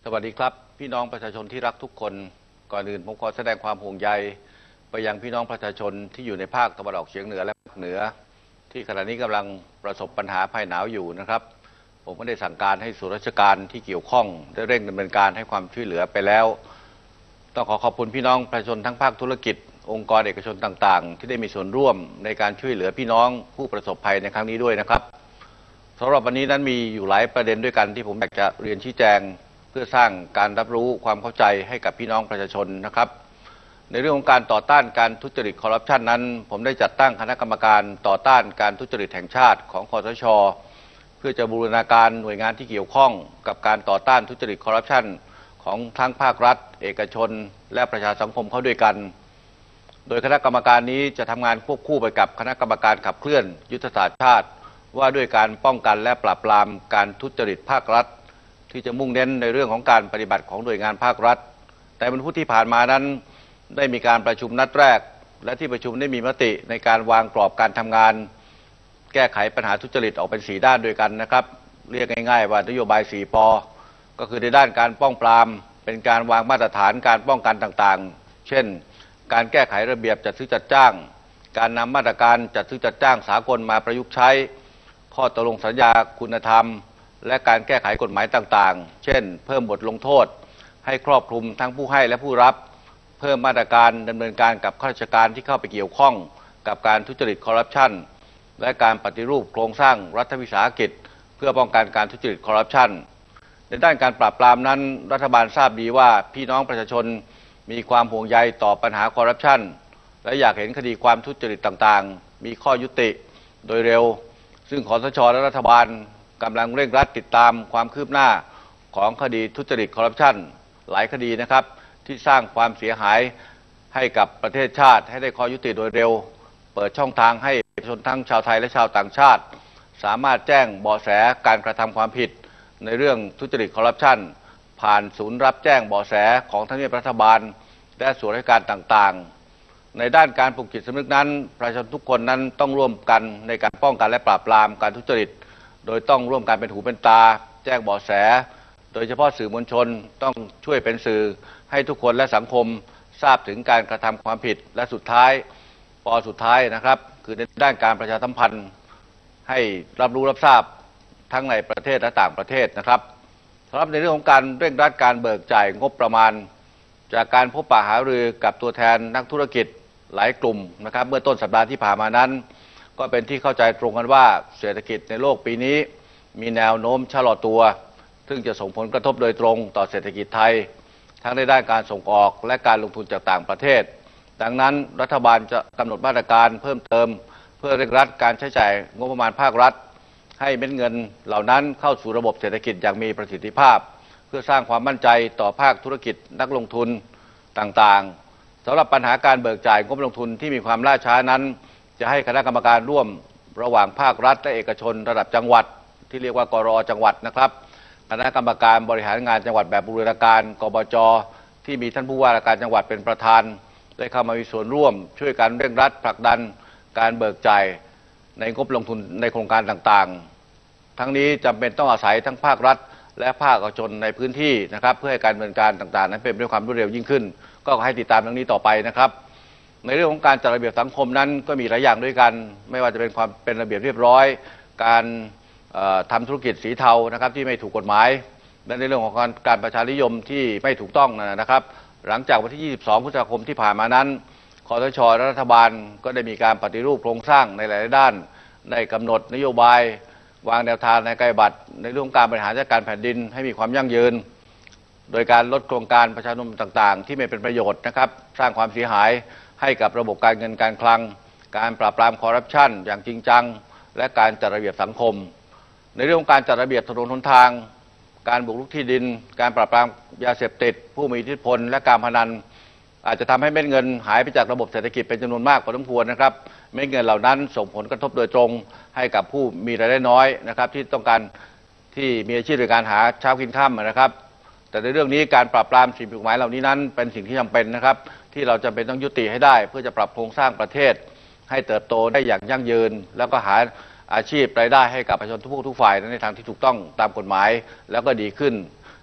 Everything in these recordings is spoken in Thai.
วัสดีครับพี่น้องประชาชนที่รักทุกคนก่อนอื่นผมขอแสดงความห่วงใยไปยังพี่น้องประชาชนที่อยู่ในภาคตะวันออกเฉียงเหนือและภาคเหนือที่ขณะนี้กำลังประสบปัญหาภัยหนาวอยู่นะครับผมก็ได้สั่งการให้ส่วนราชการที่เกี่ยวข้องได้เร่งดำเนินการให้ความช่วยเหลือไปแล้วต้องขอบคุณพี่น้องประชาชนทั้งภาคธุรกิจองค์กรเอกชนต่างๆที่ได้มีส่วนร่วมในการช่วยเหลือพี่น้องผู้ประสบภัยในครั้งนี้ด้วยนะครับสำหรับวันนี้นั้นมีอยู่หลายประเด็นด้วยกันที่ผมอยากจะเรียนชี้แจงเพื่อสร้างการรับรู้ความเข้าใจให้กับพี่น้องประชาชนนะครับในเรื่องของการต่อต้านการทุจริตคอร์รัปชันนั้นผมได้จัดตั้งคณะกรรมการต่อต้านการทุจริตแห่งชาติของคสช.เพื่อจะบูรณาการหน่วยงานที่เกี่ยวข้องกับการต่อต้านทุจริตคอร์รัปชันของทั้งภาครัฐเอกชนและประชาสังคมเข้าด้วยกันโดยคณะกรรมการนี้จะทำงานควบคู่ไปกับคณะกรรมการขับเคลื่อนยุทธศาสตร์ชาติว่าด้วยการป้องกันและปราบปรามการทุจริตภาครัฐที่จะมุ่งเน้นในเรื่องของการปฏิบัติของหน่วยงานภาครัฐแต่วันพุธที่ผ่านมานั้นได้มีการประชุมนัดแรกและที่ประชุมได้มีมติในการวางกรอบการทำงานแก้ไขปัญหาทุจริตออกเป็น4ด้านด้วยกันนะครับเรียกง่ายๆว่านโยบาย4 ป.ก็คือในด้านการป้องปรามเป็นการวางมาตรฐานการป้องกันต่างๆเช่นการแก้ไขระเบียบจัดซื้อจัดจ้างการนำมาตรการจัดซื้อจัดจ้างสากลมาประยุกต์ใช้ข้อตกลงสัญญาคุณธรรมและการแก้ไขกฎหมายต่างๆเช่นเพิ่มบทลงโทษให้ครอบคลุมทั้งผู้ให้และผู้รับเพิ่มมาตรการดำเนินการกับข้าราชการที่เข้าไปเกี่ยวข้องกับการทุจริตคอร์รัปชันและการปฏิรูปโครงสร้างรัฐวิสาหกิจเพื่อป้องกันการทุจริตคอร์รัปชันในด้านการปราบปรามนั้นรัฐบาลทราบดีว่าพี่น้องประชาชนมีความห่วงใยต่อปัญหาคอร์รัปชันและอยากเห็นคดีความทุจริตต่างๆมีข้อยุติโดยเร็วซึ่งคสช.และรัฐบาลกำลังเร่งรัดติดตามความคืบหน้าของคดีทุจริตคอร์รัปชันหลายคดีนะครับที่สร้างความเสียหายให้กับประเทศชาติให้ได้ข้อยุติโดยเร็วเปิดช่องทางให้ประชาชนทั้งชาวไทยและชาวต่างชาติสามารถแจ้งเบาะแสการกระทำความผิดในเรื่องทุจริตคอร์รัปชันผ่านศูนย์รับแจ้งเบาะแสของทางรัฐบาลและส่วนราชการต่างๆในด้านการปลุกจิตสำนึกนั้นประชาชนทุกคนนั้นต้องร่วมกันในการป้องกันและปราบปรามการทุจริตโดยต้องร่วมกันเป็นหูเป็นตาแจ้งเบาะแสโดยเฉพาะสื่อมวลชนต้องช่วยเป็นสื่อให้ทุกคนและสังคมทราบถึงการกระทำความผิดและสุดท้ายสุดท้ายนะครับคือในด้านการประชาสัมพันธ์ให้รับรู้รับทราบทั้งในประเทศและต่างประเทศนะครับสำหรับในเรื่องของการเร่งรัดการเบิกจ่ายงบประมาณจากการพบปะหารือกับตัวแทนนักธุรกิจหลายกลุ่มนะครับเมื่อต้นสัปดาห์ที่ผ่านมานั้นก็เป็นที่เข้าใจตรงกันว่าเศรษฐกิจในโลกปีนี้มีแนวโน้มชะลอตัวซึ่งจะส่งผลกระทบโดยตรงต่อเศรษฐกิจไทยทั้งในด้านการส่งออกและการลงทุนจากต่างประเทศดังนั้นรัฐบาลจะกำหนดมาตรการเพิ่มเติมเพื่อเร่งรัดการใช้จ่ายงบประมาณภาครัฐให้เม็ดเงินเหล่านั้นเข้าสู่ระบบเศรษฐกิจอย่างมีประสิทธิภาพเพื่อสร้างความมั่นใจต่อภาคธุรกิจนักลงทุนต่างๆสำหรับปัญหาการเบิกจ่ายงบลงทุนที่มีความล่าช้านั้นจะให้คณะกรรมการร่วมระหว่างภาครัฐและเอกชนระดับจังหวัดที่เรียกว่ากรอจังหวัดนะครับคณะกรรมการบริหารงานจังหวัดแบบบูรณาการกบจ.ที่มีท่านผู้ว่าราชการจังหวัดเป็นประธานได้เข้ามามีส่วนร่วมช่วยกันเร่งรัดผลักดันการเบิกจ่ายในงบลงทุนในโครงการต่างๆทั้งนี้จำเป็นต้องอาศัยทั้งภาครัฐและภาคเอกชนในพื้นที่นะครับเพื่อให้การดำเนินการต่างๆนั้นเป็นไปด้วยความรวดเร็วยิ่งขึ้นก็ให้ติดตามเรื่องนี้ต่อไปนะครับในเรื่องของการจัดระเบียบสังคมนั้นก็มีหลายอย่างด้วยกันไม่ว่าจะเป็นความเป็นระเบียบเรียบร้อยการทำธุรกิจสีเทานะครับที่ไม่ถูกกฎหมายและในเรื่องของการประชานิยมที่ไม่ถูกต้องนะครับหลังจากวันที่ 22 พฤษภาคมที่ผ่านมานั้นคสช.และรัฐบาลก็ได้มีการปฏิรูปโครงสร้างในหลายด้านได้กำหนดนโยบายวางแนวทางในการปฏิบัติในเรื่องการบริหารจัดการแผ่นดินให้มีความยั่งยืนโดยการลดโครงการประชาคมต่างๆที่ไม่เป็นประโยชน์นะครับสร้างความเสียหายให้กับระบบการเงินการคลังการปราบปรามคอร์รัปชันอย่างจริงจังและการจัดระเบียบสังคมในเรื่องของการจัดระเบียบถนนหนทางการบุกรุกที่ดินการปราบปรามยาเสพติดผู้มีอิทธิพลและการพนันอาจจะทำให้เม็ดเงินหายไปจากระบบเศรษฐกิจเป็นจำนวนมากพอสมควรนะครับเม็ดเงินเหล่านั้นส่งผลกระทบโดยตรงให้กับผู้มีรายได้น้อยนะครับที่ต้องการที่มีอาชีพในการหาเช้ากินค่ำนะครับแต่ในเรื่องนี้การปราบปรามสิ่งผิดกฎหมายเหล่านี้นั้นเป็นสิ่งที่จำเป็นนะครับที่เราจำเป็นต้องยุติให้ได้เพื่อจะปรับโครงสร้างประเทศให้เติบโตได้อย่างยั่งยืนแล้วก็หาอาชีพรายได้ให้กับประชาชนทุกฝ่ายในทางที่ถูกต้องตามกฎหมายแล้วก็ดีขึ้น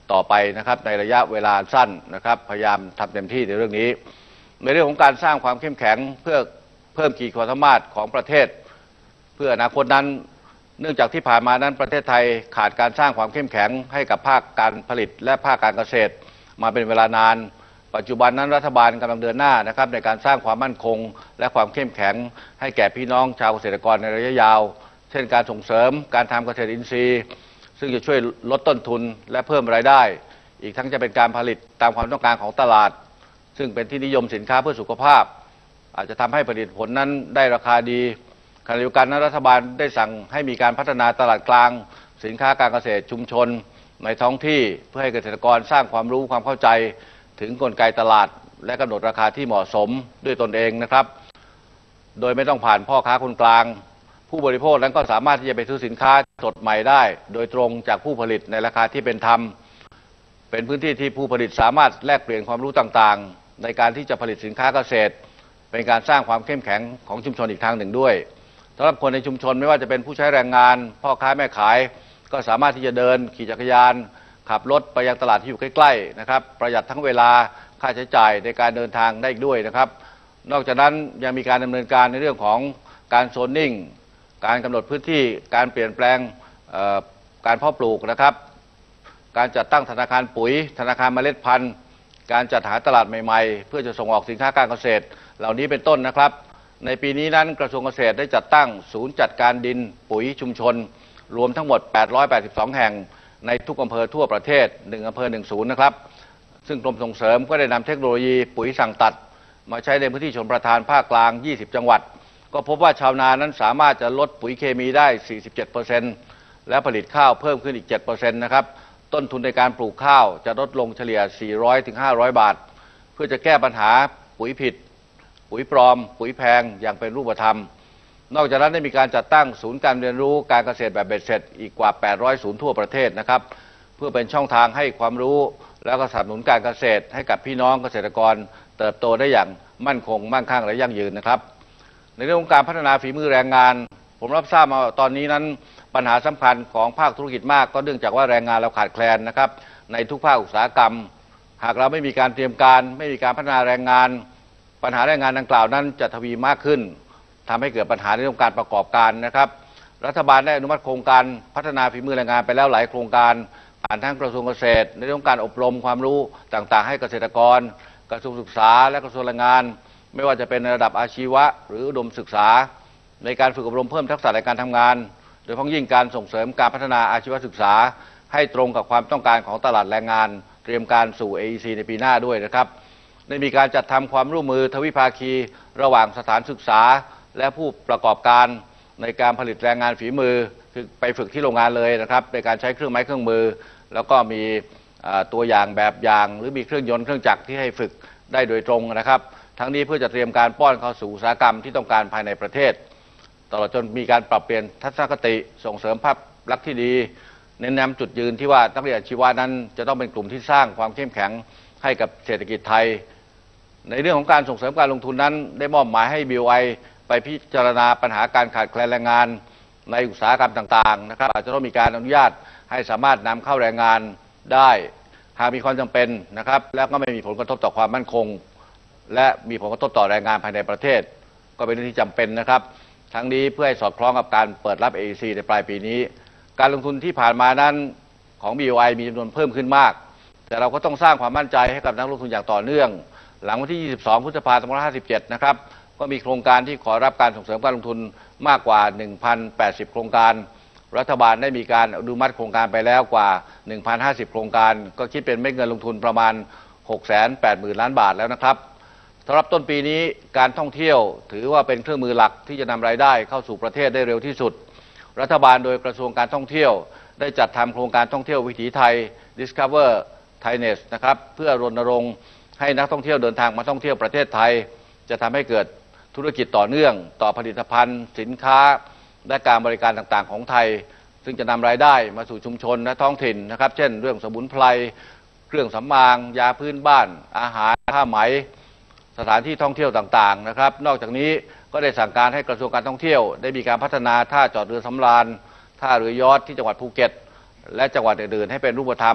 ต่อไปนะครับในระยะเวลาสั้นนะครับพยายามทำเต็มที่ในเรื่องนี้ในเรื่องของการสร้างความเข้มแข็งเพื่อเพิ่มขีดความสามารถของประเทศเพื่ออนาคตนั้นเนื่องจากที่ผ่านมานั้นประเทศไทยขาดการสร้างความเข้มแข็งให้กับภาคการผลิตและภาคการเกษตรมาเป็นเวลานานปัจจุบันนั้นรัฐบาลกำลังเดินหน้านะครับในการสร้างความมั่นคงและความเข้มแข็งให้แก่พี่น้องชาวเกษตรกรในระยะยาวเช่นการส่งเสริมการทำเกษตรอินทรีย์ซึ่งจะช่วยลดต้นทุนและเพิ่มรายได้อีกทั้งจะเป็นการผลิตตามความต้องการของตลาดซึ่งเป็นที่นิยมสินค้าเพื่อสุขภาพอาจจะทำให้ผลิตผลนั้นได้ราคาดีขณะเดียวกันรัฐบาลได้สั่งให้มีการพัฒนาตลาดกลางสินค้าการเกษตรชุมชนในท้องที่เพื่อให้เกษตรกรสร้างความรู้ความเข้าใจถึงกลไกตลาดและกำหนดราคาที่เหมาะสมด้วยตนเองนะครับโดยไม่ต้องผ่านพ่อค้าคนกลางผู้บริโภคนั้นก็สามารถที่จะไปซื้อสินค้าสดใหม่ได้โดยตรงจากผู้ผลิตในราคาที่เป็นธรรมเป็นพื้นที่ที่ผู้ผลิตสามารถแลกเปลี่ยนความรู้ต่างๆในการที่จะผลิตสินค้าเกษตรเป็นการสร้างความเข้มแข็งของชุมชนอีกทางหนึ่งด้วยสำหรับคนในชุมชนไม่ว่าจะเป็นผู้ใช้แรงงานพ่อค้าแม่ขายก็สามารถที่จะเดินขี่จักรยานขับรถไปยังตลาดที่อยู่ใกล้ๆนะครับประหยัดทั้งเวลาค่าใช้จ่ายในการเดินทางได้อีกด้วยนะครับนอกจากนั้นยังมีการดำเนินการในเรื่องของการโซนนิ่งการกำหนดพื้นที่การเปลี่ยนแปลงการเพาะปลูกนะครับการจัดตั้งธนาคารปุ๋ยธนาคารเมล็ดพันธุ์การจัดหาตลาดใหม่ๆเพื่อจะส่งออกสินค้าการเกษตรเหล่านี้เป็นต้นนะครับในปีนี้นั้นกระทรวงเกษตรได้จัดตั้งศูนย์จัดการดินปุ๋ยชุมชนรวมทั้งหมด882แห่งในทุกอำเภอทั่วประเทศ1อำเภอ1ศูนย์นะครับซึ่งกรมส่งเสริมก็ได้นำเทคโนโลยีปุ๋ยสั่งตัดมาใช้ในพื้นที่ชนประทานภาคกลาง20จังหวัดก็พบว่าชาวนานั้นสามารถจะลดปุ๋ยเคมีได้ 47% และผลิตข้าวเพิ่มขึ้นอีก 7% นะครับต้นทุนในการปลูกข้าวจะลดลงเฉลี่ย 400-500 บาทเพื่อจะแก้ปัญหาปุ๋ยผิดปุ๋ยปลอมปุ๋ยแพงอย่างเป็นรูปธรรมนอกจากนั้นได้มีการจัดตั้งศูนย์การเรียนรู้การเกษตรแบบเบ็ดเสร็จอีกกว่า800ศูนย์ทั่วประเทศนะครับเพื่อเป็นช่องทางให้ความรู้แล้วก็สนับสนุนการเกษตรให้กับพี่น้องเกษตรกรเติบโตได้อย่างมั่นคงมั่งคั่งและยั่งยืนนะครับในเรื่องของการพัฒนาฝีมือแรงงานผมรับทราบมาตอนนี้นั้นปัญหาสำคัญของภาคธุรกิจมากก็เนื่องจากว่าแรงงานเราขาดแคลนนะครับในทุกภาคอุตสาหกรรมหากเราไม่มีการเตรียมการไม่มีการพัฒนาแรงงานปัญหาแรงงานดังกล่าวนั้นจะทวีมากขึ้นทำให้เกิดปัญหาในเรื่องการประกอบการนะครับรัฐบาลได้อนุมัติโครงการพัฒนาฝีมือแรงงานไปแล้วหลายโครงการผ่านทั้งกระทรวงเกษตรในเรื่องการอบรมความรู้ต่างๆให้เกษตรกรกระทรวงศึกษาและกระทรวงแรงงานไม่ว่าจะเป็นในระดับอาชีวะหรืออุดมศึกษาในการฝึกอบรมเพิ่มทักษะในการทำงานโดยเฉพาะยิ่งการส่งเสริมการพัฒนาอาชีวศึกษาให้ตรงกับความต้องการของตลาดแรงงานเตรียมการสู่ AEC ในปีหน้าด้วยนะครับได้มีการจัดทำความร่วมมือทวิภาคีระหว่างสถานศึกษาและผู้ประกอบการในการผลิตแรงงานฝีมือคือไปฝึกที่โรงงานเลยนะครับในการใช้เครื่องไม้เครื่องมือแล้วก็มีตัวอย่างแบบอย่างหรือมีเครื่องยนต์เครื่องจักรที่ให้ฝึกได้โดยตรงนะครับทั้งนี้เพื่อจะเตรียมการป้อนเข้าสู่อุตสาหกรรมที่ต้องการภายในประเทศตลอดจนมีการปรับเปลี่ยนทัศนคติส่งเสริมภาพลักษณ์ที่ดีเน้นย้ำจุดยืนที่ว่านักเรียนอาชีวะนั้นจะต้องเป็นกลุ่มที่สร้างความเข้มแข็งให้กับเศรษฐกิจไทยในเรื่องของการส่งเสริมการลงทุนนั้นได้มอบหมายให้ BOI ไปพิจารณาปัญหาการขาดแคลนแรงงานในอุตสาหกรรมต่างๆนะครับอาจจะต้องมีการอนุญาตให้สามารถนำเข้าแรงงานได้หากมีความจำเป็นนะครับแล้วก็ไม่มีผลกระทบต่อความมั่นคงและมีผลกระทบต่อแรงงานภายในประเทศก็เป็นเรื่องที่จำเป็นนะครับทั้งนี้เพื่อให้สอดคล้องกับการเปิดรับ AEC ในปลายปีนี้การลงทุนที่ผ่านมานั้นของ BOI มีจำนวนเพิ่มขึ้นมากแต่เราก็ต้องสร้างความมั่นใจให้กับนักลงทุนอย่างต่อเนื่องหลังวันที่ 22 พฤษภาคม 2557 นะครับก็มีโครงการที่ขอรับการส่งเสริมการลงทุนมากกว่า 1,080 โครงการรัฐบาลได้มีการอนุมัติโครงการไปแล้วกว่า 1,050 โครงการก็คิดเป็นเม็ดเงินลงทุนประมาณ 680,000 ล้านบาทแล้วนะครับสำหรับต้นปีนี้การท่องเที่ยวถือว่าเป็นเครื่องมือหลักที่จะนำรายได้เข้าสู่ประเทศได้เร็วที่สุดรัฐบาลโดยกระทรวงการท่องเที่ยวได้จัดทำโครงการท่องเที่ยววิถีไทย Discover Thainess นะครับเพื่อรณรงค์ให้นักท่องเที่ยวเดินทางมาท่องเที่ยวประเทศไทยจะทำให้เกิดธุรกิจต่อเนื่องต่อผลิตภัณฑ์สินค้าและการบริการต่างๆของไทยซึ่งจะนำรายได้มาสู่ชุมชนและท้องถิ่นนะครับเช่นเรื่องสมุนไพรเครื่องสำอางยาพื้นบ้านอาหารผ้าไหมสถานที่ท่องเที่ยวต่างๆนะครับนอกจากนี้ก็ได้สั่งการให้กระทรวงการท่องเที่ยวได้มีการพัฒนาท่าจอดเรือสำราญท่าเรือยอชท์ที่จังหวัดภูเก็ตและจังหวัดอื่นๆให้เป็นรูปธรรม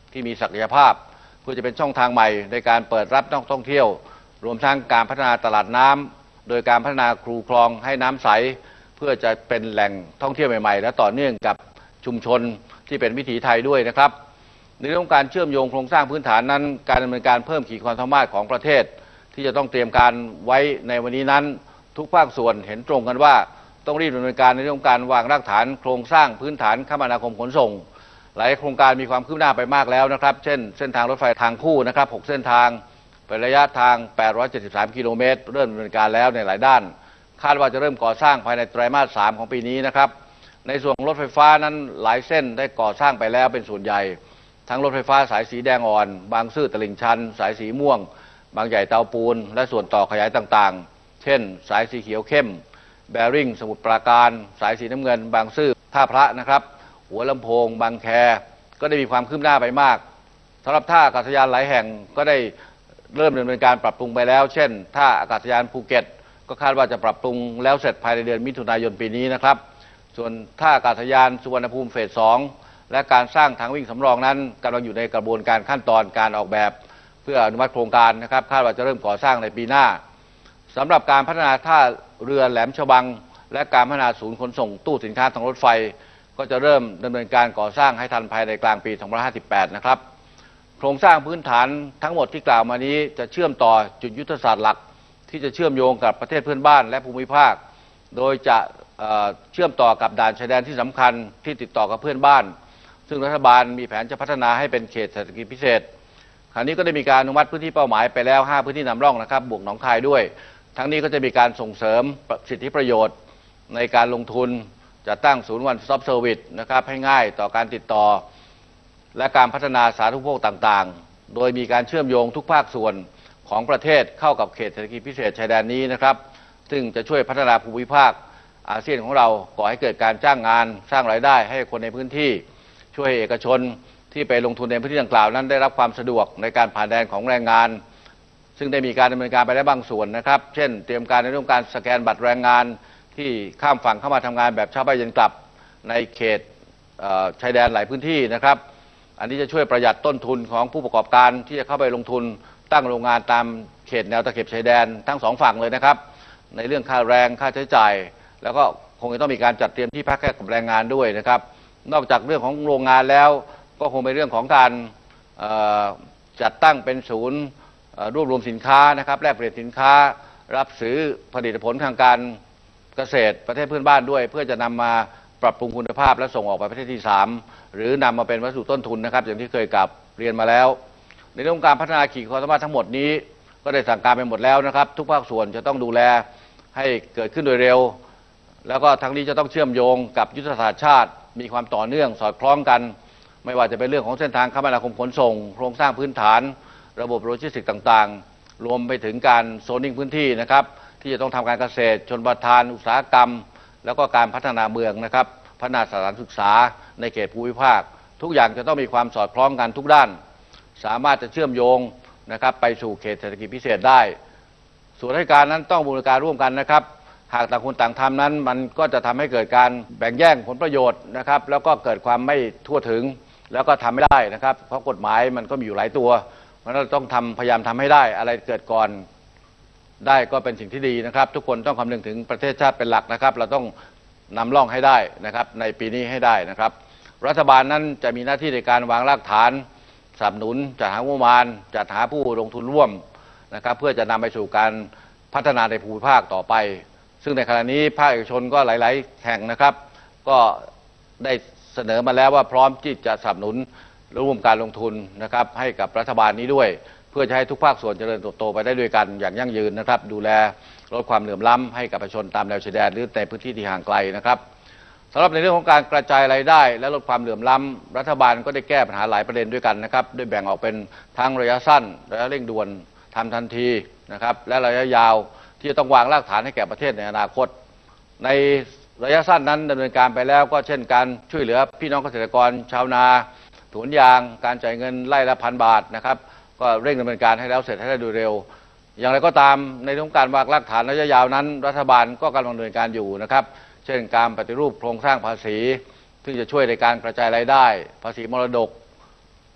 ที่มีศักยภาพเพื่อจะเป็นช่องทางใหม่ในการเปิดรับนักท่องเที่ยวรวมทั้งการพัฒนาตลาดน้ำโดยการพัฒนาคูคลองให้น้ำใสเพื่อจะเป็นแหล่งท่องเที่ยวใหม่ๆและต่อเนื่องกับชุมชนที่เป็นวิถีไทยด้วยนะครับในเรื่องการเชื่อมโยงโครงสร้างพื้นฐานนั้นการดำเนินการเพิ่มขีดความสามารถของประเทศที่จะต้องเตรียมการไว้ในวันนี้นั้นทุกภาคส่วนเห็นตรงกันว่าต้องรีบดำเนินการในเรื่องการวางรากฐานโครงสร้างพื้นฐานคมนาคมขนส่งหลายโครงการมีความคืบหน้าไปมากแล้วนะครับเช่นเส้นทางรถไฟทางคู่นะครับ6เส้นทางเป็นระยะทาง873กิโลเมตรเริ่มดำเนินการแล้วในหลายด้านคาดว่าจะเริ่มก่อสร้างภายในไตรมาส3ของปีนี้นะครับในส่วนรถไฟฟ้านั้นหลายเส้นได้ก่อสร้างไปแล้วเป็นส่วนใหญ่ทั้งรถไฟฟ้าสายสีแดงอ่อนบางซื่อตลิ่งชันสายสีม่วงบางใหญ่เตาปูนและส่วนต่อขยายต่างๆเช่นสายสีเขียวเข้มแบริ่งสมุทรปราการสายสีน้ำเงินบางซื่อท่าพระนะครับหัวลำโพงบางแคก็ได้มีความคืบหน้าไปมากสำหรับท่าอากาศยานหลายแห่งก็ได้เริ่มดำเนินการปรับปรุงไปแล้วเช่นท่าอากาศยานภูเก็ตก็คาดว่าจะปรับปรุงแล้วเสร็จภายในเดือนมิถุนายนปีนี้นะครับส่วนท่าอากาศยานสุวรรณภูมิเฟส 2และการสร้างทางวิ่งสำรองนั้นกำลังอยู่ในกระบวนการขั้นตอนการออกแบบเพื่ออนุมัติโครงการนะครับคาดว่าจะเริ่มก่อสร้างในปีหน้าสำหรับการพัฒนาท่าเรือแหลมฉบังและการพัฒนาศูนย์ขนส่งตู้สินค้าทางรถไฟก็จะเริ่มดำเนินการก่อสร้างให้ทันภายในกลางปี2558นะครับโครงสร้างพื้นฐานทั้งหมดที่กล่าวมานี้จะเชื่อมต่อจุดยุทธศาสตร์หลักที่จะเชื่อมโยงกับประเทศเพื่อนบ้านและภูมิภาคโดยจะเชื่อมต่อกับด่านชายแดนที่สำคัญที่ติดต่อกับเพื่อนบ้านซึ่งรัฐบาลมีแผนจะพัฒนาให้เป็นเขตเศรษฐกิจพิเศษคราวนี้ก็ได้มีการอนุมัติพื้นที่เป้าหมายไปแล้ว5พื้นที่นำร่องนะครับบวกหนองคายด้วยทั้งนี้ก็จะมีการส่งเสริมสิทธิประโยชน์ในการลงทุนจะตั้งศูนย์ One Stop Service นะครับให้ง่ายต่อการติดต่อและการพัฒนาสาธารณูปโภคต่างๆโดยมีการเชื่อมโยงทุกภาคส่วนของประเทศเข้ากับเขตเศรษฐกิจพิเศษชายแดนนี้นะครับซึ่งจะช่วยพัฒนาภูมิภาคอาเซียนของเราก่อให้เกิดการจ้างงานสร้างรายได้ให้คนในพื้นที่ช่วยให้เอกชนที่ไปลงทุนในพื้นที่ดังกล่าวนั้นได้รับความสะดวกในการผ่านแดนของแรงงานซึ่งได้มีการดำเนินการไปแล้วบางส่วนนะครับเช่นเตรียมการในเรื่องการสแกนบัตรแรงงานที่ข้ามฝั่งเข้ามาทำงานแบบเช้าไปเย็นกลับในเขตชายแดนหลายพื้นที่นะครับอันนี้จะช่วยประหยัดต้นทุนของผู้ประกอบการที่จะเข้าไปลงทุนตั้งโรงงานตามเขตแนวตะเข็บชายแดนทั้ง2ฝั่งเลยนะครับในเรื่องค่าแรงค่าใช้จ่ายแล้วก็คงจะต้องมีการจัดเตรียมที่พักให้กับแรงงานด้วยนะครับนอกจากเรื่องของโรงงานแล้วก็คงเป็นเรื่องของการจัดตั้งเป็นศูนย์รวบรวมสินค้านะครับแลกเปลี่ยนสินค้ารับซื้อผลิตผลทางการเกษตรประเทศเพื่อนบ้านด้วยเพื่อจะนำมาปรับปรุงคุณภาพและส่งออกไปประเทศที่3หรือนำมาเป็นวัสดุต้นทุนนะครับอย่างที่เคยกลับเรียนมาแล้วในเรื่องการพัฒนาขีดความสามารถทั้งหมดนี้ก็ได้สั่งการไปหมดแล้วนะครับทุกภาคส่วนจะต้องดูแลให้เกิดขึ้นโดยเร็วแล้วก็ทั้งนี้จะต้องเชื่อมโยงกับยุทธศาสตร์ชาติมีความต่อเนื่องสอดคล้องกันไม่ว่าจะเป็นเรื่องของเส้นทางคมนาคมขนส่งโครงสร้างพื้นฐานระบบโลจิสติกส์ต่างๆรวมไปถึงการโซนนิ่งพื้นที่นะครับที่จะต้องทำการเกษตรชนประทานอุตสาหกรรมแล้วก็การพัฒนาเมืองนะครับพัฒนาสถานศึกษาในเขตภูมิภาคทุกอย่างจะต้องมีความสอดคล้องกันทุกด้านสามารถจะเชื่อมโยงนะครับไปสู่เขตเศรษฐกิจพิเศษได้ส่วนราชการนั้นต้องบูรณาการร่วมกันนะครับหากต่างคนต่างทำนั้นมันก็จะทำให้เกิดการแบ่งแย่งผลประโยชน์นะครับแล้วก็เกิดความไม่ทั่วถึงแล้วก็ทำไม่ได้นะครับเพราะกฎหมายมันก็มีอยู่หลายตัวเพราะฉะนั้นเราต้องพยายามทำให้ได้อะไรเกิดก่อนได้ก็เป็นสิ่งที่ดีนะครับทุกคนต้องคำนึงถึงประเทศชาติเป็นหลักนะครับเราต้องนำร่องให้ได้นะครับในปีนี้ให้ได้นะครับรัฐบาลนั้นจะมีหน้าที่ในการวางรากฐานสนับสนุนจัดหางบประมาณจัดหาผู้ลงทุนร่วมนะครับเพื่อจะนำไปสู่การพัฒนาในภูมิภาคต่อไปซึ่งในขณะนี้ภาคเอกชนก็หลายๆแห่งนะครับก็ได้เสนอมาแล้วว่าพร้อมที่จะสนับสนุนร่วมการลงทุนนะครับให้กับรัฐบาลนี้ด้วยเพื่อจะให้ทุกภาคส่วนเจริญเติบโตไปได้ด้วยกันอย่างยั่งยืนนะครับดูแลลดความเหลื่อมล้ำให้กับประชาชนตามแนวชายแดนหรือในพื้นที่ที่ห่างไกลนะครับสำหรับในเรื่องของการกระจายรายได้และลดความเหลื่อมล้ำรัฐบาลก็ได้แก้ปัญหาหลายประเด็นด้วยกันนะครับโดยแบ่งออกเป็นทั้งระยะสั้นระยะเร่งด่วนทำทันทีนะครับและระยะยาวที่จะต้องวางรากฐานให้แก่ประเทศในอนาคตในระยะสั้นนั้นดำเนินการไปแล้วก็เช่นการช่วยเหลือพี่น้องเกษตรกรชาวนาสวนยางการจ่ายเงินไร่ละ1,000 บาทนะครับก็เร่งดำเนินการให้แล้วเสร็จให้ได้โดยเร็วอย่างไรก็ตามในเรื่องการวางรากฐานระยะยาวนั้นรัฐบาลก็กำลังดำเนินการอยู่นะครับเช่นการปฏิรูปโครงสร้างภาษีซึ่งจะช่วยในการกระจายรายได้ภาษีมรดก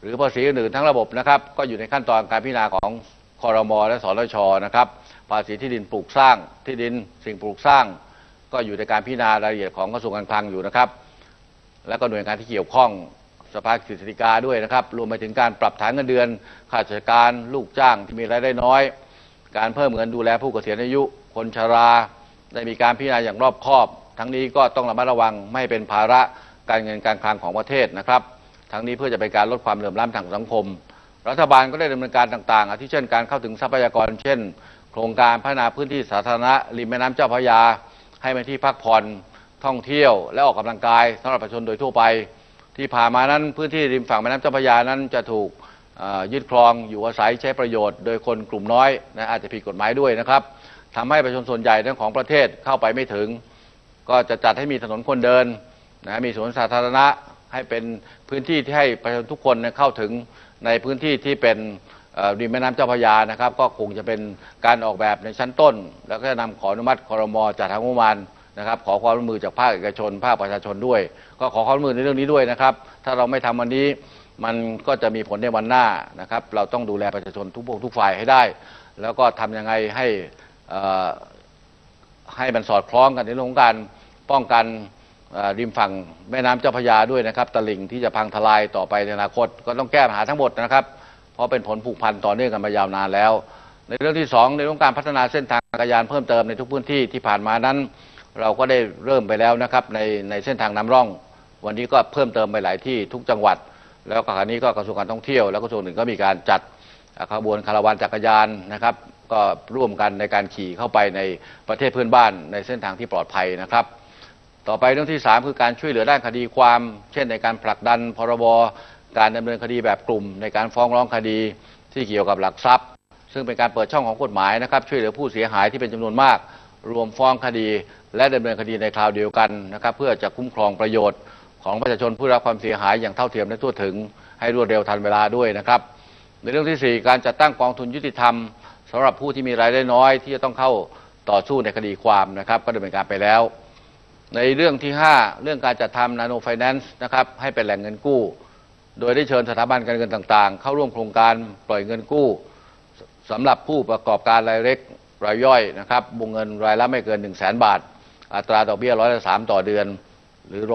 หรือภาษีอื่นๆทั้งระบบนะครับก็อยู่ในขั้นตอนการพิจารณาของครม.และสนช.นะครับภาษีที่ดินปลูกสร้างที่ดินสิ่งปลูกสร้างก็อยู่ในการพิจารณารายละเอียดของกระทรวงการคลังอยู่นะครับและก็หน่วยงานที่เกี่ยวข้องสภากฤษฎีกาด้วยนะครับรวมไปถึงการปรับฐานเงินเดือนข้าราชการลูกจ้างที่มีรายได้น้อยการเพิ่มเงินดูแลผู้เกษียณอายุคนชราได้มีการพิจารณาอย่างรอบคอบทั้งนี้ก็ต้องระมัดระวังไม่ให้เป็นภาระการเงินการคลังของประเทศนะครับทั้งนี้เพื่อจะเป็นการลดความเหลื่อมล้ำทางสังคมรัฐบาลก็ได้ดำเนินการต่างๆอาทิเช่นการเข้าถึงทรัพยากรเช่นโครงการพัฒนาพื้นที่สาธารณะริมแม่น้ำเจ้าพระยาให้เป็นที่พักผ่อนท่องเที่ยวและออกกำลังกายสำหรับประชาชนโดยทั่วไปที่ผ่านมานั้นพื้นที่ริมฝั่งแม่น้ำเจ้าพระยานั้นจะถูกยึดครองอยู่อาศัยใช้ประโยชน์โดยคนกลุ่มน้อยนะอาจจะผิดกฎหมายด้วยนะครับทำให้ประชาชนส่วนใหญ่ของประเทศเข้าไปไม่ถึงก็จะจัดให้มีถนนคนเดินนะมีสวนสาธารณะให้เป็นพื้นที่ที่ให้ประชาชนทุกคนเข้าถึงในพื้นที่ที่เป็นริมแม่น้ำเจ้าพระยานะครับก็คงจะเป็นการออกแบบในชั้นต้นแล้วก็จะนำขออนุมัติครม.จัดทางงบประมาณนะครับขอความร่วมมือจากภาคเอกชนภาคประชาชนด้วยก็ขอความร่วมมือในเรื่องนี้ด้วยนะครับถ้าเราไม่ทำวันนี้มันก็จะมีผลในวันหน้านะครับเราต้องดูแลประชาชนทุกฝ่ายให้ได้แล้วก็ทำยังไงให้มันสอดคล้องกันในเรื่องของการป้องกันริมฝั่งแม่น้ำเจ้าพระยาด้วยนะครับตลิ่งที่จะพังทลายต่อไปในอนาคตก็ต้องแก้ปัญหาทั้งหมดนะครับเพราะเป็นผลผูกพันต่อเนื่องกันมายาวนานแล้วในเรื่องที่2ในเรื่องการพัฒนาเส้นทางจักรยานเพิ่มเติมในทุกพื้นที่ที่ผ่านมานั้นเราก็ได้เริ่มไปแล้วนะครับในเส้นทางนำร่องวันนี้ก็เพิ่มเติมไปหลายที่ทุกจังหวัดแล้วก็คราวนี้ก็กระทรวงการท่องเที่ยวแล้วก็กระทรวงหนึ่งก็มีการจัดขบวนคาราวานจักรยานนะครับก็ร่วมกันในการขี่เข้าไปในประเทศเพื่อนบ้านในเส้นทางที่ปลอดภัยนะครับต่อไปเรื่องที่3คือการช่วยเหลือด้านคดีความเช่นในการผลักดันพรบการดำเนินคดีแบบกลุ่มในการฟ้องร้องคดีที่เกี่ยวกับหลักทรัพย์ซึ่งเป็นการเปิดช่องของกฎหมายนะครับช่วยเหลือผู้เสียหายที่เป็นจำนวนมากรวมฟ้องคดีและดำเนินคดีในคราวเดียวกันนะครับเพื่อจะคุ้มครองประโยชน์ของประชาชนผู้รับความเสียหายอย่างเท่าเทียมและทั่วถึงให้รวดเร็วทันเวลาด้วยนะครับในเรื่องที่4การจัดตั้งกองทุนยุติธรรมสำหรับผู้ที่มีรายได้น้อยที่จะต้องเข้าต่อสู้ในคดีความนะครับก็ดำเนินการไปแล้วในเรื่องที่5เรื่องการจัดทำนาโนไฟแนนซ์นะครับให้เป็นแหล่งเงินกู้โดยได้เชิญสถาบันการเงินต่างๆเข้าร่วมโครงการปล่อยเงินกู้สำหรับผู้ประกอบการรายเล็กรายย่อยนะครับวงเงินรายละไม่เกิน 100,000 บาทอัตราดอกเบี้ย3%ต่อเดือนหรือ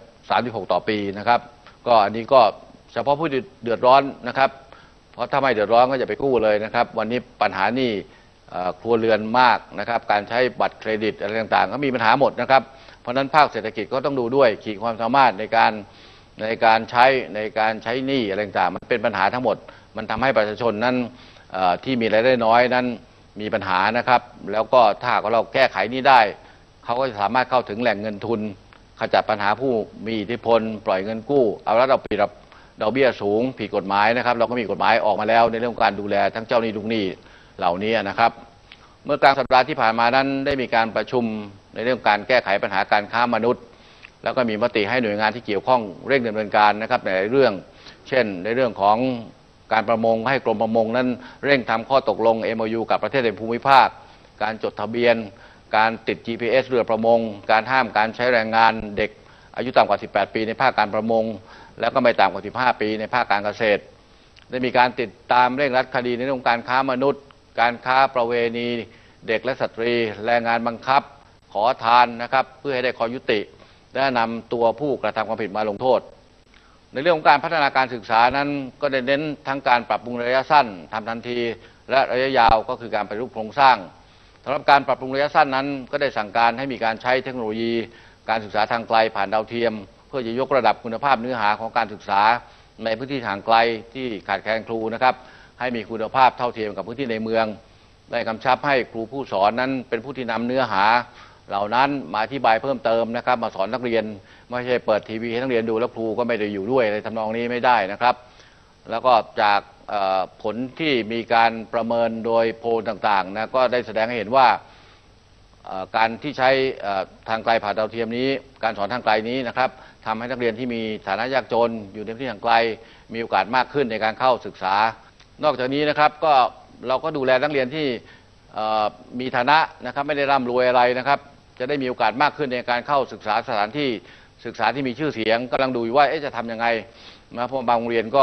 36%ต่อปีนะครับก็อันนี้ก็เฉพาะผู้เดือดร้อนนะครับเพราะถ้าไม่เดือดร้อนก็อย่าไปกู้เลยนะครับวันนี้ปัญหานี่ครัวเรือนมากนะครับการใช้บัตรเครดิตอะไรต่างๆก็มีปัญหาหมดนะครับเพราะฉะนั้นภาคเศรษฐกิจก็ต้องดูด้วยขีดความสามารถในการใช้หนี้อะไรต่างๆมันเป็นปัญหาทั้งหมดมันทำให้ประชาชนนั้นที่มีรายได้น้อยนั้นมีปัญหานะครับแล้วก็ถ้าเราแก้ไขนี้ได้เขาก็จะสามารถเข้าถึงแหล่งเงินทุนขจัดปัญหาผู้มีอิทธิพลปล่อยเงินกู้เอารัดเอาเปรียบดอกเบี้ยสูงผิดกฎหมายนะครับเราก็มีกฎหมายออกมาแล้วในเรื่องการดูแลทั้งเจ้าหนี้ลูกหนี้เหล่านี้นะครับเมื่อกลางสัปดาห์ที่ผ่านมานั้นได้มีการประชุมในเรื่องการแก้ไขปัญหาการค้ามนุษย์แล้วก็มีมติให้หน่วยงานที่เกี่ยวข้องเร่งดำเนินการนะครับในหลายเรื่องเช่นในเรื่องของการประมงให้กรมประมงนั้นเร่งทำข้อตกลง MOU กับประเทศในภูมิภาคการจดทะเบียนการติด GPS เรือประมงการห้ามการใช้แรงงานเด็กอายุต่ำกว่า18 ปีในภาคการประมงแล้วก็ไม่ต่ำกว่า15 ปีในภาคการเกษตรได้มีการติดตามเร่งรัดคดีในเรื่องการค้ามนุษย์การค้าประเวณีเด็กและสตรีแรงงานบังคับขอทานนะครับเพื่อให้ได้ข้อยุติและนำตัวผู้กระทำความผิดมาลงโทษในเรื่องของการพัฒนาการศึกษานั้นก็ได้เน้นทั้งการปรับปรุงระยะสั้นทำทันทีและระยะยาวก็คือการปฏิรูปโครงสร้างสำหรับการปรับปรุงระยะสั้นนั้นก็ได้สั่งการให้มีการใช้เทคโนโลยีการศึกษาทางไกลผ่านดาวเทียมเพื่อจะยกระดับคุณภาพเนื้อหาของการศึกษาในพื้นที่ห่างไกลที่ขาดแคลนครูนะครับให้มีคุณภาพเท่าเทียมกับพื้นที่ในเมืองได้กำชับให้ครูผู้สอนนั้นเป็นผู้ที่นำเนื้อหาเหล่านั้นมาอธิบายเพิ่มเติมนะครับมาสอนนักเรียนไม่ใช่เปิดทีวีให้นักเรียนดูแล้วครูก็ไม่ได้อยู่ด้วยในทำนองนี้ไม่ได้นะครับแล้วก็จากผลที่มีการประเมินโดยโพลต่างๆนะก็ได้แสดงให้เห็นว่าการที่ใช้ทางไกลผ่านดาวเทียมนี้การสอนทางไกลนี้นะครับทำให้นักเรียนที่มีฐานะยากจนอยู่ในที่ทางไกลมีโอกาสมากขึ้นในการเข้าศึกษานอกจากนี้นะครับก็เราก็ดูแลนักเรียนที่มีฐานะนะครับไม่ได้ร่ำรวยอะไรนะครับจะได้มีโอกาสมากขึ้นในการเข้าศึกษาสถานที่ศึกษาที่มีชื่อเสียงกำลังดูว่าจะทำยังไงนะเพราะบางโรงเรียนก็